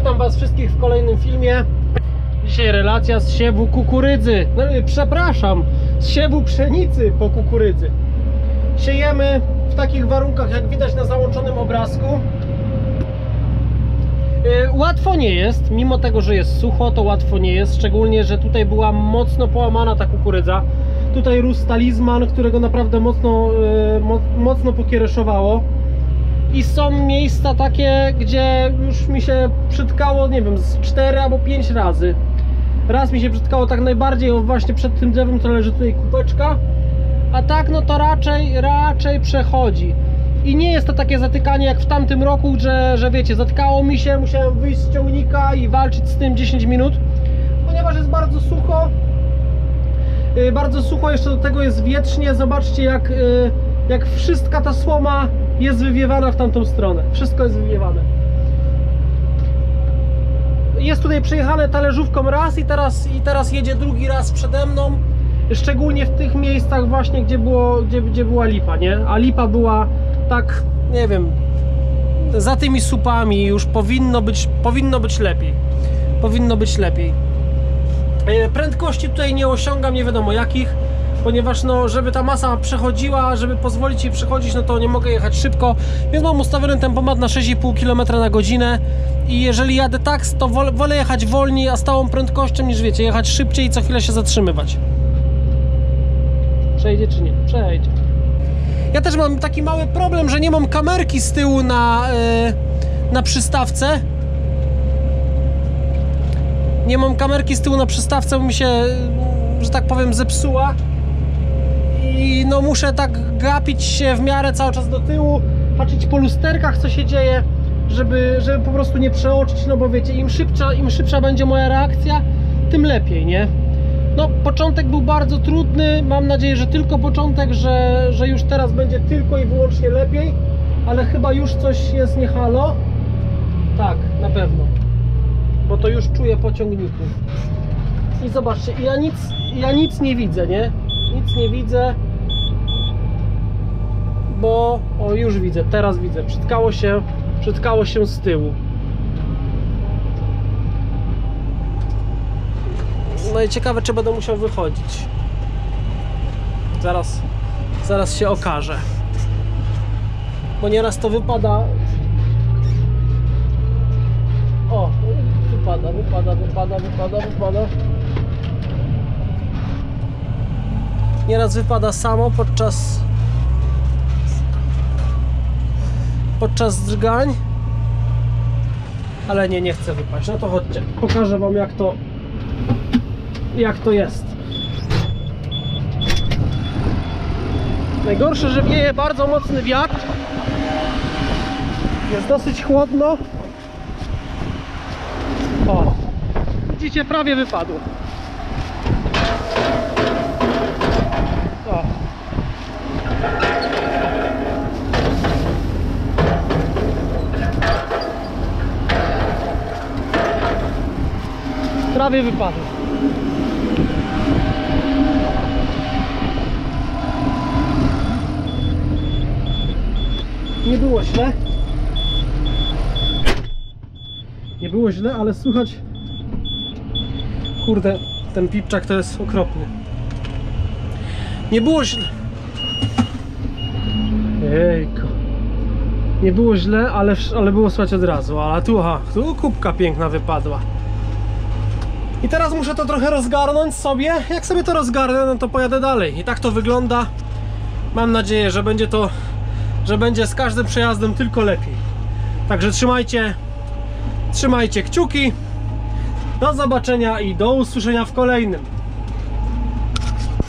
Witam Was wszystkich w kolejnym filmie. Dzisiaj relacja z siewu kukurydzy. No, przepraszam, z siewu pszenicy po kukurydzy. Siejemy w takich warunkach, jak widać na załączonym obrazku. Łatwo nie jest, mimo tego, że jest sucho, to łatwo nie jest. Szczególnie, że tutaj była mocno połamana ta kukurydza. Tutaj rósł talizman, którego naprawdę mocno pokiereszowało. I są miejsca takie, gdzie już mi się przytkało, nie wiem, z 4 albo 5 razy. Raz mi się przytkało tak najbardziej właśnie przed tym drzewem, co leży tutaj kubeczka. A tak no to raczej przechodzi. I nie jest to takie zatykanie jak w tamtym roku, że wiecie, zatkało mi się, musiałem wyjść z ciągnika i walczyć z tym 10 minut. Ponieważ jest bardzo sucho. Bardzo sucho, jeszcze do tego jest wietrznie. Zobaczcie jak wszystka ta słoma jest wywiewana w tamtą stronę. Wszystko jest wywiewane. Jest tutaj przejechane talerzówką raz i teraz jedzie drugi raz przede mną. Szczególnie w tych miejscach właśnie, gdzie była lipa, nie? A lipa była tak, nie wiem, za tymi słupami już powinno być lepiej. Powinno być lepiej. Prędkości tutaj nie osiągam, nie wiadomo jakich, ponieważ no, żeby ta masa przechodziła, żeby pozwolić jej przechodzić, no to nie mogę jechać szybko, więc mam ustawiony tempomat na 6,5 km na godzinę i jeżeli jadę tak, to wolę jechać wolniej, a stałą prędkością, niż wiecie, jechać szybciej i co chwilę się zatrzymywać. Przejdzie czy nie? Przejdzie. Ja też mam taki mały problem, że nie mam kamerki z tyłu na przystawce. Nie mam kamerki z tyłu na przystawce, bo mi się, że tak powiem, zepsuła. I no muszę tak gapić się w miarę cały czas do tyłu, patrzeć po lusterkach, co się dzieje, żeby po prostu nie przeoczyć, no bo wiecie, im szybsza będzie moja reakcja, tym lepiej, nie? No, początek był bardzo trudny, mam nadzieję, że tylko początek, że już teraz będzie tylko i wyłącznie lepiej, ale chyba już coś jest nie halo. Tak, na pewno, bo to już czuję po ciągniku. I zobaczcie, ja nic nie widzę, nie? Nic nie widzę, bo o, już widzę, teraz widzę, przytkało się z tyłu. No i ciekawe, czy będę musiał wychodzić. Zaraz się okaże. Bo nieraz to wypada. O, wypada. Nieraz wypada samo podczas drgań. Ale nie chcę wypaść. No to chodźcie, pokażę wam jak to jest. Najgorsze, że wieje bardzo mocny wiatr. Jest dosyć chłodno. O, widzicie, prawie wypadło. O. Prawie wypadło. Nie było źle. Nie było źle, ale słychać. Kurde, ten pipczak to jest okropny. Nie było źle. Jejku. Nie było źle, ale było słychać od razu. Ale tu kubka piękna wypadła. I teraz muszę to trochę rozgarnąć sobie. Jak sobie to rozgarnę, no to pojadę dalej. I tak to wygląda. Mam nadzieję, że będzie z każdym przejazdem tylko lepiej. Także trzymajcie kciuki. Do zobaczenia i do usłyszenia w kolejnym.